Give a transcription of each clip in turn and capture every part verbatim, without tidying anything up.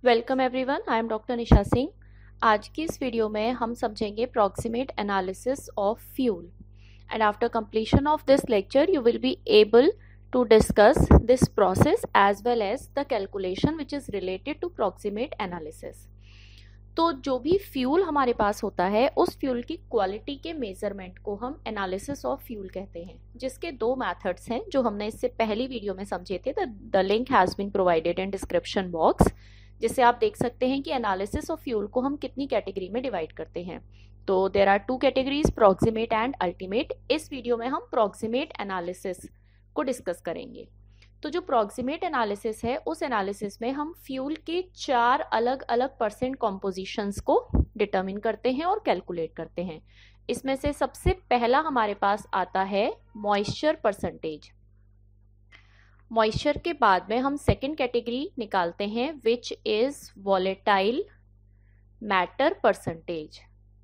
Welcome everyone, I am doctor Nisha Singh. आज की इस वीडियो में हम समझेंगे proximate analysis of fuel and after completion of this lecture you will be able to discuss this process as well as the calculation which is related to proximate analysis. तो जो भी fuel हमारे पास होता है उस फ्यूल की quality के measurement को हम एनालिसिस ऑफ फ्यूल कहते हैं, जिसके दो मेथड्स हैं जो हमने इससे पहली वीडियो में समझे थे। The link has been provided in description box, जिससे आप देख सकते हैं कि एनालिसिस ऑफ फ्यूल को हम कितनी कैटेगरी में डिवाइड करते हैं। तो there are two categories, proximate and ultimate. इस वीडियो में हम प्रॉक्सिमेट एनालिसिस को डिस्कस करेंगे। तो जो प्रॉक्सिमेट एनालिसिस है उस एनालिसिस में हम फ्यूल के चार अलग अलग परसेंट कॉम्पोजिशंस को डिटरमिन करते हैं और कैलकुलेट करते हैं। इसमें से सबसे पहला हमारे पास आता है मॉइस्चर परसेंटेज। मॉइस्चर के बाद में हम सेकेंड कैटेगरी निकालते हैं which is volatile matter percentage,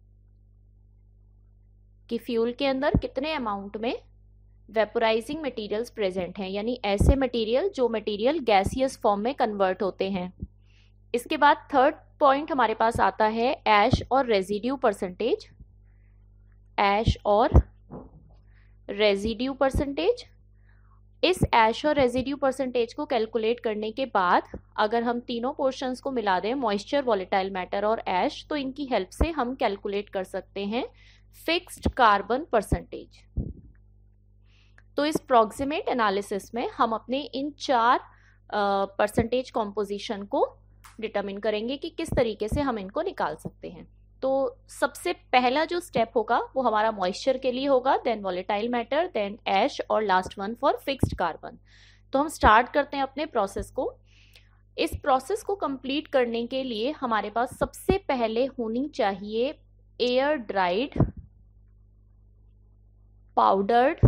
कि फ्यूल के अंदर कितने अमाउंट में वेपोराइजिंग मटेरियल्स प्रेजेंट हैं, यानी ऐसे मटेरियल जो मटेरियल गैसियस फॉर्म में कन्वर्ट होते हैं। इसके बाद थर्ड पॉइंट हमारे पास आता है ऐश और रेजिड्यू परसेंटेज। ऐश और रेजिड्यू परसेंटेज, इस ऐश और रेजिड्यू परसेंटेज को कैलकुलेट करने के बाद अगर हम तीनों पोर्शंस को मिला दें, मॉइस्चर, वॉलेटाइल मैटर और ऐश, तो इनकी हेल्प से हम कैलकुलेट कर सकते हैं फिक्स्ड कार्बन परसेंटेज। तो इस प्रॉक्सिमेट एनालिसिस में हम अपने इन चार परसेंटेज कॉम्पोजिशन को डिटरमिन करेंगे कि किस तरीके से हम इनको निकाल सकते हैं। तो सबसे पहला जो स्टेप होगा वो हमारा मॉइस्चर के लिए होगा, then volatile matter, then ash और last one for fixed carbon. तो हम स्टार्ट करते हैं अपने प्रोसेस को। इस प्रोसेस को कंप्लीट करने के लिए हमारे पास सबसे पहले होनी चाहिए एयर ड्राइड पाउडर्ड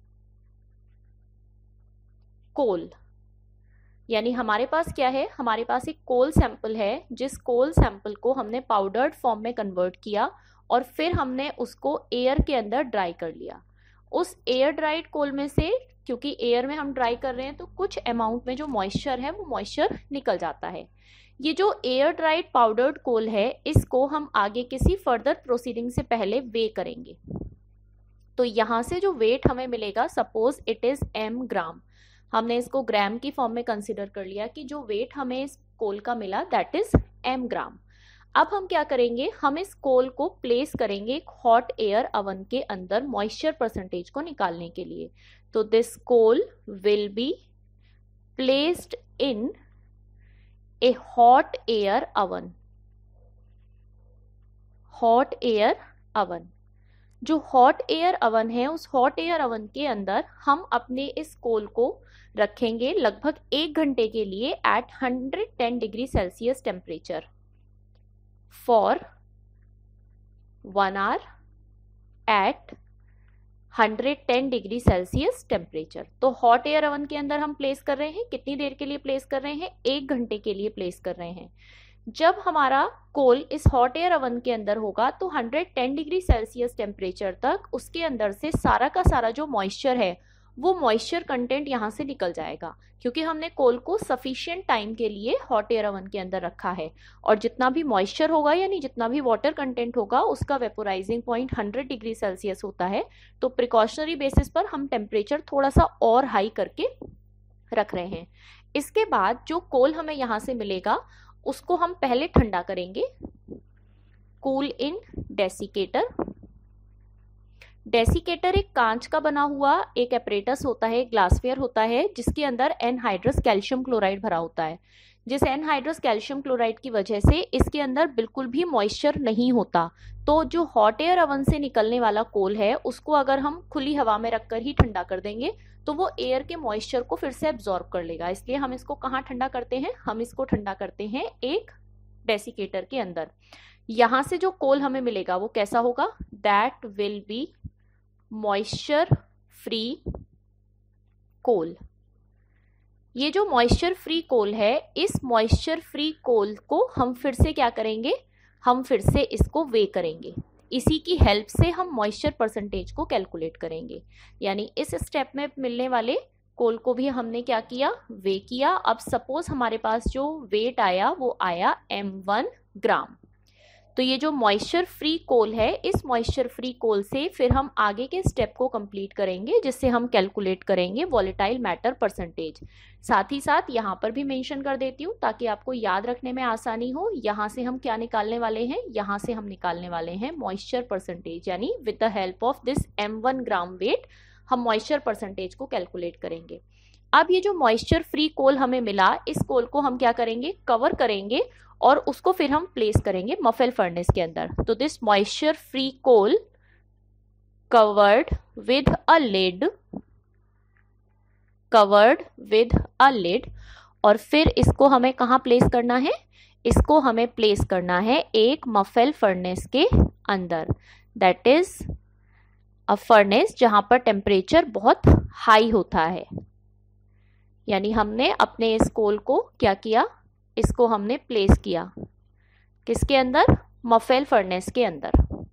कोल। यानी हमारे पास क्या है, हमारे पास एक कोल सैंपल है, जिस कोल सैंपल को हमने पाउडर्ड फॉर्म में कन्वर्ट किया और फिर हमने उसको एयर के अंदर ड्राई कर लिया। उस एयर ड्राइड कोल में से, क्योंकि एयर में हम ड्राई कर रहे हैं, तो कुछ अमाउंट में जो मॉइस्चर है वो मॉइस्चर निकल जाता है। ये जो एयर ड्राइड पाउडर्ड कोल है, इसको हम आगे किसी फर्दर प्रोसीडिंग से पहले वे करेंगे। तो यहाँ से जो वेट हमें मिलेगा, suppose it is M gram, हमने इसको ग्राम की फॉर्म में कंसिडर कर लिया कि जो वेट हमें इस कोल का मिला दैट इज एम ग्राम। अब हम क्या करेंगे, हम इस कोल को प्लेस करेंगे एक हॉट एयर अवन के अंदर मॉइस्चर परसेंटेज को निकालने के लिए। तो this coal will be placed in a hot air oven. Hot air oven, जो हॉट एयर अवन है, उस हॉट एयर अवन के अंदर हम अपने इस कोल को रखेंगे लगभग एक घंटे के लिए at one hundred ten degree Celsius temperature for one hour at one hundred ten degree Celsius temperature. तो हॉट एयर अवन के अंदर हम प्लेस कर रहे हैं, कितनी देर के लिए प्लेस कर रहे हैं, एक घंटे के लिए प्लेस कर रहे हैं। जब हमारा कोल इस हॉट एयर अवन के अंदर होगा तो one hundred ten degree Celsius temperature तक उसके अंदर से सारा का सारा जो मॉइस्चर है वो मॉइस्चर कंटेंट यहाँ से निकल जाएगा, क्योंकि हमने कोल को सफिशिएंट टाइम के लिए हॉट एयर अवन के अंदर रखा है। और जितना भी मॉइस्चर होगा, यानी जितना भी वाटर कंटेंट होगा, उसका vaporising point hundred degree Celsius होता है। तो प्रिकॉशनरी बेसिस पर हम टेम्परेचर थोड़ा सा और हाई करके रख रहे हैं। इसके बाद जो कोल हमें यहाँ से मिलेगा उसको हम पहले ठंडा करेंगे, कूल इन डेसिकेटर। डेसिकेटर एक कांच का बना हुआ एक एपरेटस होता है, ग्लासवेयर होता है, जिसके अंदर एनहाइड्रस कैल्शियम क्लोराइड भरा होता है। जिस एनहाइड्रस कैल्शियम क्लोराइड की वजह से इसके अंदर बिल्कुल भी मॉइस्चर नहीं होता। तो जो हॉट एयर अवन से निकलने वाला कोल है उसको अगर हम खुली हवा में रखकर ही ठंडा कर देंगे तो वो एयर के मॉइस्चर को फिर से एब्जॉर्ब कर लेगा। इसलिए हम इसको कहाँ ठंडा करते हैं, हम इसको ठंडा करते हैं एक डेसिकेटर के अंदर। यहाँ से जो कोल हमें मिलेगा वो कैसा होगा, that will be moisture free coal. ये जो मॉइस्चर फ्री कोल है, इस मॉइस्चर फ्री कोल को हम फिर से क्या करेंगे, हम फिर से इसको वे करेंगे। इसी की हेल्प से हम मॉइस्चर परसेंटेज को कैलकुलेट करेंगे। यानी इस स्टेप में मिलने वाले कोल को भी हमने क्या किया, वे किया। अब सपोज हमारे पास जो वेट आया वो आया एम वन ग्राम। तो ये जो मॉइस्चर फ्री कोल है, इस मॉइस्चर फ्री कोल से फिर हम आगे के स्टेप को कंप्लीट करेंगे, जिससे हम कैलकुलेट करेंगे वॉलेटाइल मैटर परसेंटेज। साथ ही साथ यहाँ पर भी मेंशन कर देती हूँ ताकि आपको याद रखने में आसानी हो। यहाँ से हम क्या निकालने वाले हैं, यहाँ से हम निकालने वाले हैं मॉइस्चर परसेंटेज, यानी with the help of this M one gram weight हम मॉइस्चर परसेंटेज को कैलकुलेट करेंगे। अब ये जो मॉइस्चर फ्री कोल हमें मिला, इस कोल को हम क्या करेंगे, कवर करेंगे और उसको फिर हम प्लेस करेंगे मफेल फर्नेस के अंदर। तो this moisture free coal covered with a lid, covered with a lid, और फिर इसको हमें कहाँ प्लेस करना है, इसको हमें प्लेस करना है एक मफेल फर्नेस के अंदर। दैट इज अ फर्नेस जहां पर टेम्परेचर बहुत हाई होता है। यानी हमने अपने इस कोल को क्या किया, इसको हमने प्लेस किया किसके अंदर, मफेल फर्नेस के अंदर।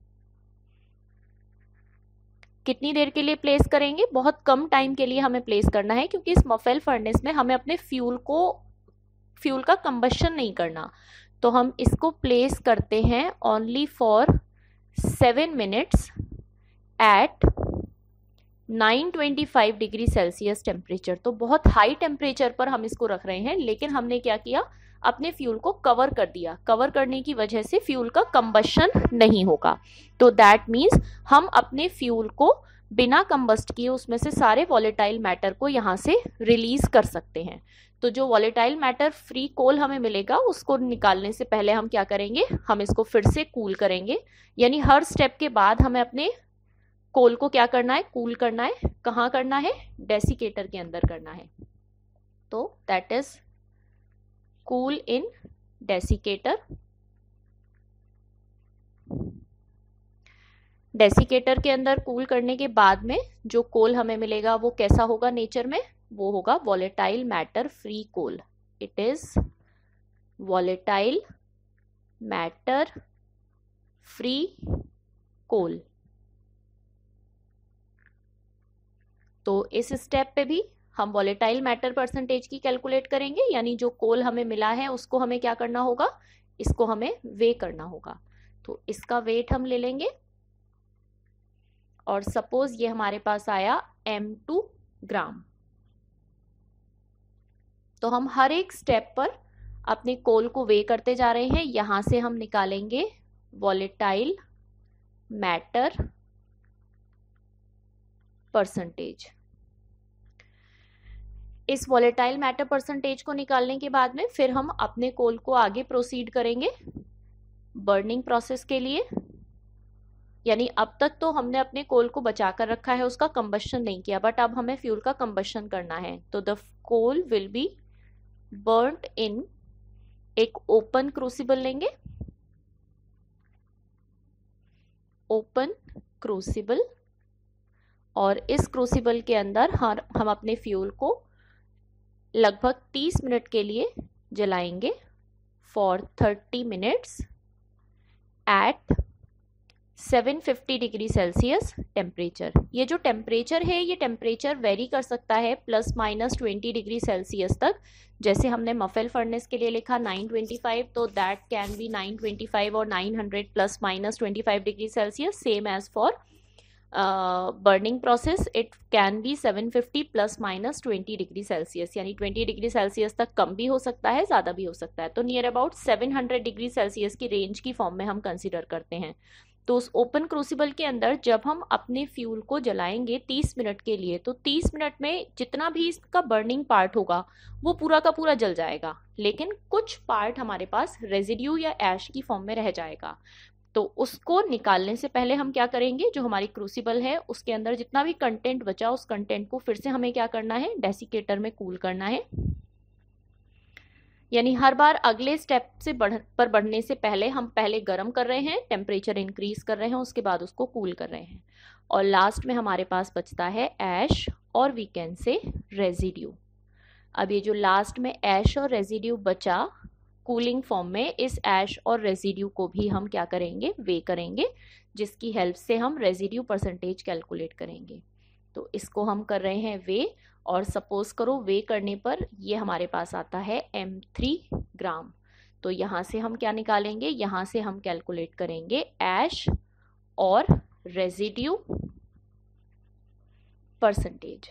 कितनी देर के लिए प्लेस करेंगे, बहुत कम टाइम के लिए हमें प्लेस करना है, क्योंकि इस मफेल फर्नेस में हमें अपने फ्यूल को फ्यूल का कंबशन नहीं करना। तो हम इसको प्लेस करते हैं only for seven minutes at nine twenty five degree Celsius temperature. तो बहुत हाई टेम्परेचर पर हम इसको रख रहे हैं, लेकिन हमने क्या किया, अपने फ्यूल को कवर कर दिया। कवर करने की वजह से फ्यूल का कंबशन नहीं होगा। तो दैट मीन्स हम अपने फ्यूल को बिना कंबस्ट किए उसमें से सारे वॉलेटाइल मैटर को यहाँ से रिलीज कर सकते हैं। तो जो वॉलेटाइल मैटर फ्री कोल हमें मिलेगा, उसको निकालने से पहले हम क्या करेंगे, हम इसको फिर से कूल करेंगे। यानी हर स्टेप के बाद हमें अपने कोल को क्या करना है, कूल करना है। कहाँ करना है, डेसिकेटर के अंदर करना है। तो that is cool in desiccator. Desiccator के अंदर कूल करने के बाद में जो कोल हमें मिलेगा वो कैसा होगा नेचर में, वो होगा volatile matter free coal. It is volatile matter free coal. तो इस स्टेप पे भी हम वॉलेटाइल मैटर परसेंटेज की कैलकुलेट करेंगे, यानी जो कोल हमें मिला है उसको हमें क्या करना होगा, इसको हमें वे करना होगा। तो इसका वेट हम ले लेंगे और सपोज ये हमारे पास आया एम टू ग्राम। तो हम हर एक स्टेप पर अपने कोल को वे करते जा रहे हैं। यहां से हम निकालेंगे वॉलेटाइल मैटर परसेंटेज। इस वॉलेटाइल मैटर परसेंटेज को निकालने के बाद में फिर हम अपने कोल को आगे प्रोसीड करेंगे बर्निंग प्रोसेस के लिए। यानी अब तक तो हमने अपने कोल को बचा कर रखा है, उसका कंबशन नहीं किया, बट अब हमें फ्यूल का कंबशन करना है। तो the coal will be burned in एक ओपन क्रूसिबल लेंगे, ओपन क्रूसिबल, और इस क्रूसिबल के अंदर हम अपने फ्यूल को लगभग तीस मिनट के लिए जलाएंगे for thirty minutes at seven fifty degree Celsius temperature. ये जो टेम्परेचर है, ये टेम्परेचर वेरी कर सकता है plus minus twenty degree Celsius तक। जैसे हमने मफेल फर्नेस के लिए लिखा नाइन ट्वेंटी फाइव, तो that can be nine twenty five और nine hundred plus minus twenty five degree Celsius. Same as for burning process, it can be seven fifty plus minus twenty degree Celsius, यानी twenty degree Celsius तक कम भी हो सकता है, ज़्यादा भी हो सकता है। तो near about seven hundred degree Celsius की रेंज की फॉर्म में हम कंसिडर करते हैं। तो उस ओपन क्रूसिबल के अंदर जब हम अपने फ्यूल को जलाएंगे तीस मिनट के लिए, तो तीस मिनट में जितना भी इसका बर्निंग पार्ट होगा वो पूरा का पूरा जल जाएगा, लेकिन कुछ पार्ट हमारे पास रेजिड्यू या ऐश की फॉर्म में रह जाएगा। तो उसको निकालने से पहले हम क्या करेंगे, जो हमारी क्रूसिबल है उसके अंदर जितना भी कंटेंट बचा, उस कंटेंट को फिर से हमें क्या करना है, डेसिकेटर में कूल करना है। यानी हर बार अगले स्टेप से बढ़ पर बढ़ने से पहले हम पहले गर्म कर रहे हैं, टेम्परेचर इंक्रीज कर रहे हैं, उसके बाद उसको कूल कर रहे हैं, और लास्ट में हमारे पास बचता है ऐश और वी कैन से रेजिड्यू। अब ये जो लास्ट में ऐश और रेजिड्यू बचा कूलिंग फॉर्म में, इस ऐश और रेजिड्यू को भी हम क्या करेंगे, वे करेंगे, जिसकी हेल्प से हम रेजिड्यू परसेंटेज कैलकुलेट करेंगे। तो इसको हम कर रहे हैं वे, और सपोज करो वे करने पर ये हमारे पास आता है एम थ्री ग्राम। तो यहाँ से हम क्या निकालेंगे, यहाँ से हम कैलकुलेट करेंगे ऐश और रेजिड्यू परसेंटेज।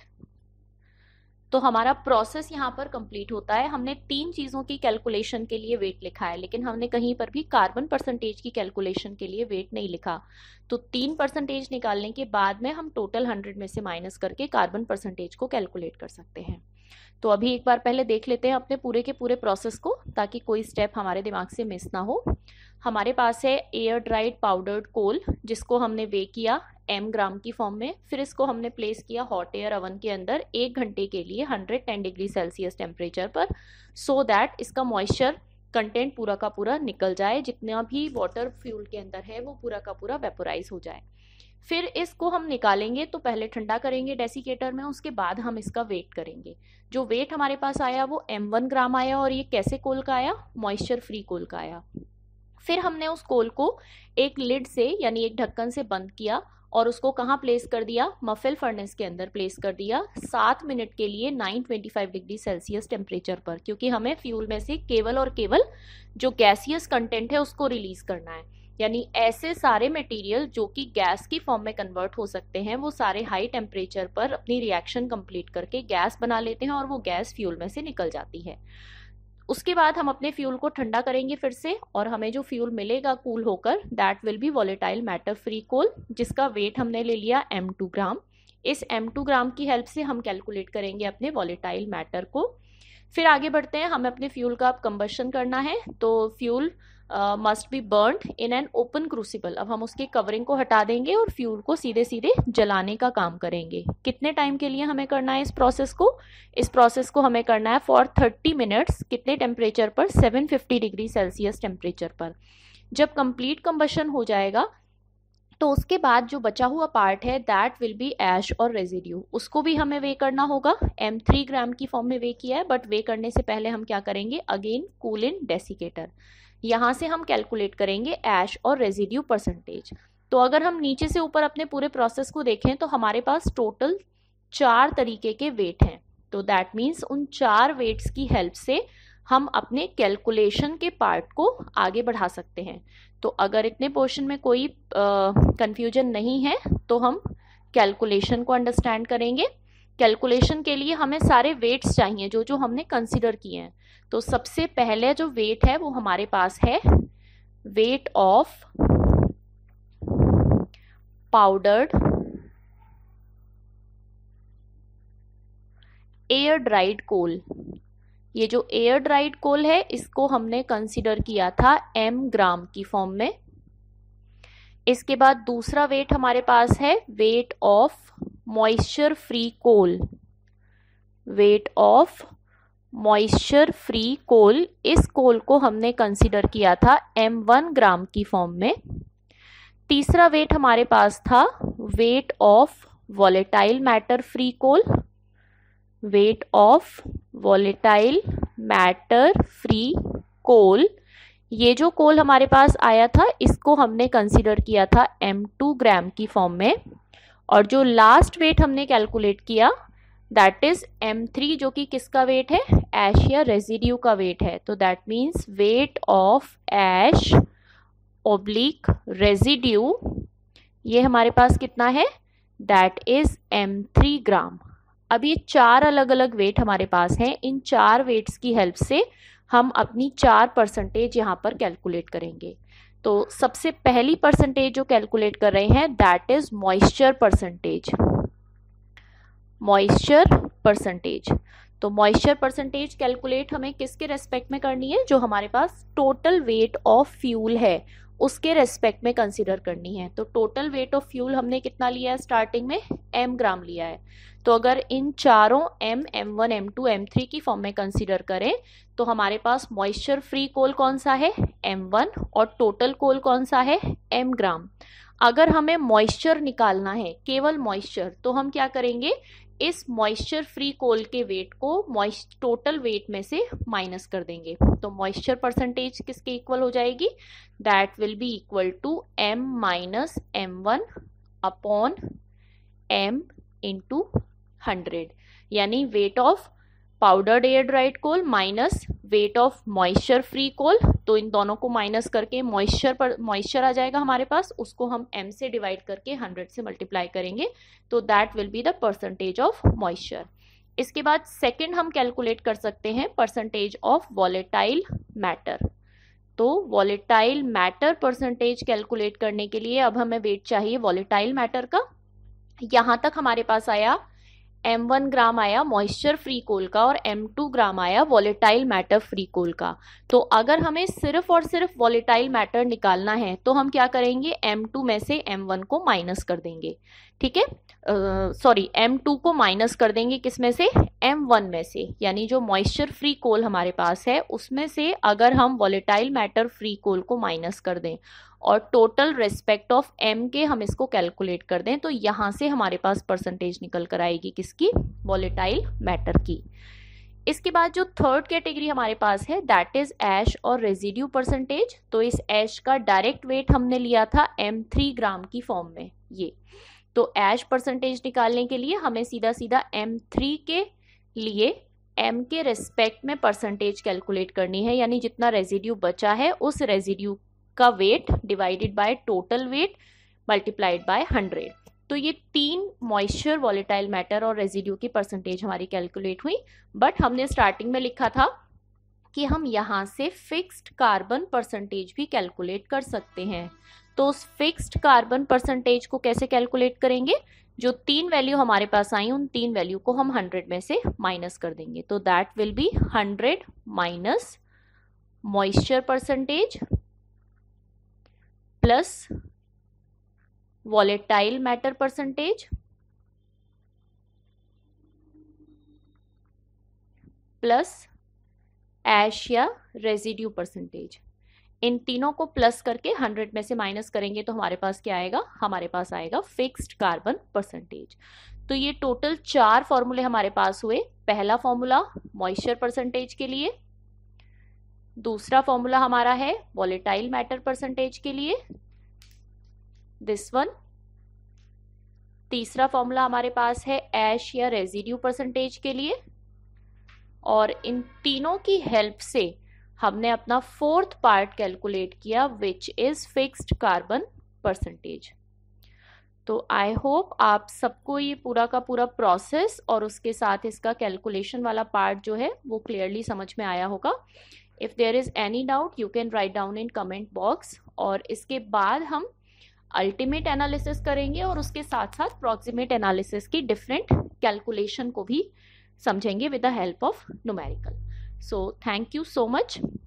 तो हमारा प्रोसेस यहाँ पर कंप्लीट होता है। हमने तीन चीज़ों की कैलकुलेशन के लिए वेट लिखा है, लेकिन हमने कहीं पर भी कार्बन परसेंटेज की कैलकुलेशन के लिए वेट नहीं लिखा। तो तीन परसेंटेज निकालने के बाद में हम टोटल हंड्रेड में से माइनस करके कार्बन परसेंटेज को कैलकुलेट कर सकते हैं। तो अभी एक बार पहले देख लेते हैं अपने पूरे के पूरे प्रोसेस को, ताकि कोई स्टेप हमारे दिमाग से मिस ना हो। हमारे पास है एयर ड्राइड पाउडर्ड कोल, जिसको हमने वे किया एम ग्राम की फॉर्म में। फिर इसको हमने प्लेस किया हॉट एयर ओवन के अंदर एक घंटे के लिए hundred ten degree Celsius temperature पर, सो दैट इसका मॉइस्चर कंटेंट पूरा का पूरा निकल जाए, जितना भी वाटर फ्यूल के अंदर है वो पूरा का पूरा वेपोराइज हो जाए। फिर इसको हम निकालेंगे तो पहले ठंडा करेंगे डेसिकेटर में, उसके बाद हम इसका वेट करेंगे। जो वेट हमारे पास आया वो एम वन ग्राम आया, और ये कैसे कोल का आया, मॉइस्चर फ्री कोल का आया। फिर हमने उस कोल को एक लिड से यानी एक ढक्कन से बंद किया और उसको कहाँ प्लेस कर दिया, मफिल फर्नेस के अंदर प्लेस कर दिया सात मिनट के लिए nine twenty five degree Celsius temperature पर, क्योंकि हमें फ्यूल में से केवल और केवल जो गैसियस कंटेंट है उसको रिलीज करना है। यानी ऐसे सारे मटेरियल जो कि गैस की फॉर्म में कन्वर्ट हो सकते हैं, वो सारे हाई टेम्परेचर पर अपनी रिएक्शन कंप्लीट करके गैस बना लेते हैं और वो गैस फ्यूल में से निकल जाती है। उसके बाद हम अपने फ्यूल को ठंडा करेंगे फिर से, और हमें जो फ्यूल मिलेगा कूल होकर, that will be volatile matter free coal, जिसका वेट हमने ले लिया एम टू ग्राम। इस एम टू ग्राम की हेल्प से हम कैलकुलेट करेंगे अपने वॉलेटाइल मैटर को। फिर आगे बढ़ते हैं, हमें अपने फ्यूल का अब कंबशन करना है, तो fuel must be burned in an open crucible. अब हम उसकी कवरिंग को हटा देंगे और फ्यूल को सीधे सीधे जलाने का काम करेंगे। कितने टाइम के लिए हमें करना है इस प्रोसेस को, इस प्रोसेस को हमें करना है फॉर थर्टी मिनट्स। कितने टेम्परेचर पर, seven fifty degree Celsius temperature पर। जब कंप्लीट कंबशन हो जाएगा तो उसके बाद जो बचा हुआ पार्ट है दैट विल बी ऐश और रेजिड्यू, उसको भी हमें वे करना होगा। एम थ्री ग्राम की फॉर्म में वे किया है, बट वे करने से पहले हम क्या करेंगे, अगेन कूल इन डेसिकेटर। यहाँ से हम कैलकुलेट करेंगे ऐश और रेजिड्यू परसेंटेज। तो अगर हम नीचे से ऊपर अपने पूरे प्रोसेस को देखें तो हमारे पास टोटल चार तरीके के वेट हैं। तो दैट मीन्स उन चार वेट्स की हेल्प से हम अपने कैलकुलेशन के पार्ट को आगे बढ़ा सकते हैं। तो अगर इतने पोर्शन में कोई कंफ्यूजन नहीं है तो हम कैलकुलेशन को अंडरस्टैंड करेंगे। कैलकुलेशन के लिए हमें सारे वेट्स चाहिए जो जो हमने कंसिडर किए हैं। तो सबसे पहले जो वेट है वो हमारे पास है weight of powdered air dried coal. ये जो एयर ड्राइड कोल है इसको हमने कंसिडर किया था एम ग्राम की फॉर्म में। इसके बाद दूसरा वेट हमारे पास है weight of moisture free coal, weight of moisture free coal. इस कोल को हमने कंसिडर किया था एम वन ग्राम की फॉर्म में। तीसरा वेट हमारे पास था weight of volatile matter free coal, weight of volatile matter free coal. ये जो कोल हमारे पास आया था इसको हमने कंसिडर किया था एम टू ग्राम की फॉर्म में। और जो लास्ट वेट हमने कैलकुलेट किया दैट इज एम थ्री, जो कि किसका वेट है, ऐश या रेजिड्यू का वेट है। तो that means weight of ash oblique residue, ये हमारे पास कितना है, that is M three gram. अब ये चार अलग अलग वेट हमारे पास हैं। इन चार वेट्स की हेल्प से हम अपनी चार परसेंटेज यहाँ पर कैलकुलेट करेंगे। तो सबसे पहली परसेंटेज जो कैलकुलेट कर रहे हैं that is moisture percentage, moisture percentage. तो मॉइस्चर परसेंटेज कैलकुलेट हमें किसके रेस्पेक्ट में करनी है, जो हमारे पास टोटल वेट ऑफ फ्यूल है उसके रेस्पेक्ट में कंसिडर करनी है। तो टोटल वेट ऑफ फ्यूल हमने कितना लिया है, स्टार्टिंग में एम ग्राम लिया है। तो अगर इन चारों M, M one, M two, M three की फॉर्म में कंसिडर करें तो हमारे पास मॉइस्चर फ्री कोल कौन सा है, एम वन, और टोटल कोल कौन सा है, एम ग्राम। अगर हमें मॉइस्चर निकालना है, केवल मॉइस्चर, तो हम क्या करेंगे, इस मॉइस्चर फ्री कोल के वेट को मॉइस्ट टोटल वेट में से माइनस कर देंगे। तो मॉइस्चर परसेंटेज किसके इक्वल हो जाएगी, that will be equal to M minus M one upon M into hundred, यानी weight of powdered air dried coal minus weight of moisture free coal, तो इन दोनों को माइनस करके मॉइस्चर पर मॉइस्चर आ जाएगा हमारे पास, उसको हम m से डिवाइड करके हंड्रेड से मल्टीप्लाई करेंगे, तो that will be the percentage of moisture. इसके बाद सेकंड हम कैलकुलेट कर सकते हैं परसेंटेज ऑफ वॉलेटाइल मैटर। तो वॉलेटाइल मैटर परसेंटेज कैलकुलेट करने के लिए अब हमें वेट चाहिए वॉलेटाइल मैटर का। यहां तक हमारे पास आया एम वन ग्राम आया मॉइस्चर फ्री कोल का और एम टू ग्राम आया वॉलेटाइल मैटर फ्री कोल का। तो अगर हमें सिर्फ और सिर्फ वॉलेटाइल मैटर निकालना है तो हम क्या करेंगे, एम टू में से एम वन को माइनस कर देंगे, ठीक है, सॉरी एम टू को माइनस कर देंगे किसमें से, एम वन में से, यानी जो मॉइस्चर फ्री कोल हमारे पास है उसमें से अगर हम वॉलेटाइल मैटर फ्री कोल को माइनस कर दें और टोटल रेस्पेक्ट ऑफ m के हम इसको कैलकुलेट कर दें, तो यहां से हमारे पास परसेंटेज निकल कर आएगी किसकी, वॉलेटाइल मैटर की। इसके बाद जो थर्ड कैटेगरी हमारे पास है दैट इज ऐश और रेजिड्यू परसेंटेज। तो इस ऐश का डायरेक्ट वेट हमने लिया था एम थ्री ग्राम की फॉर्म में ये, तो ऐश परसेंटेज निकालने के लिए हमें सीधा सीधा एम थ्री के लिए m के रेस्पेक्ट में परसेंटेज कैलकुलेट करनी है, यानी जितना रेजिड्यू बचा है उस रेजिड्यू का weight divided by total weight multiplied by hundred. तो ये तीन मॉइस्चर, वॉलेटाइल मैटर और रेजिड्यू की परसेंटेज हमारी कैलकुलेट हुई। बट हमने स्टार्टिंग में लिखा था कि हम यहाँ से फिक्स्ड कार्बन परसेंटेज भी कैलकुलेट कर सकते हैं। तो उस फिक्स्ड कार्बन परसेंटेज को कैसे कैलकुलेट करेंगे, जो तीन वैल्यू हमारे पास आई उन तीन वैल्यू को हम हंड्रेड में से माइनस कर देंगे, तो that will be hundred minus moisture percentage plus volatile matter percentage plus ash या रेजिड्यू परसेंटेज। इन तीनों को प्लस करके हंड्रेड में से माइनस करेंगे तो हमारे पास क्या आएगा, हमारे पास आएगा फिक्स्ड कार्बन परसेंटेज। तो ये टोटल चार फॉर्मूले हमारे पास हुए। पहला फॉर्मूला मॉइस्चर परसेंटेज के लिए, दूसरा फॉर्मूला हमारा है वॉलेटाइल मैटर परसेंटेज के लिए, दिस वन। तीसरा फॉर्मूला हमारे पास है ऐश या रेजिड्यू परसेंटेज के लिए, और इन तीनों की हेल्प से हमने अपना फोर्थ पार्ट कैलकुलेट किया which is fixed carbon percentage. तो आई होप आप सबको ये पूरा का पूरा प्रोसेस और उसके साथ इसका कैलकुलेशन वाला पार्ट जो है वो क्लियरली समझ में आया होगा। If there is any doubt you can write down in comment box, और इसके बाद हम अल्टीमेट एनालिसिस करेंगे और उसके साथ साथ प्रॉक्सिमेट एनालिसिस की डिफरेंट कैलकुलेशन को भी समझेंगे with the help of numerical. So thank you so much.